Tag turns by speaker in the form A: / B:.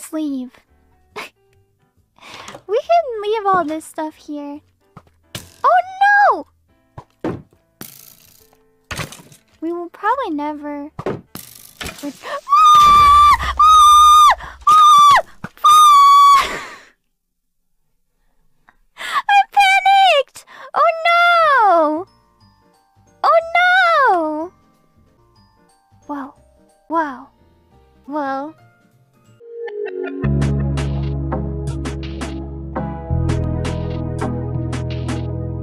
A: Let's leave. We can leave all this stuff here. Oh no! We will probably never... I panicked! Oh no! Oh no! Wow. Wow. Well...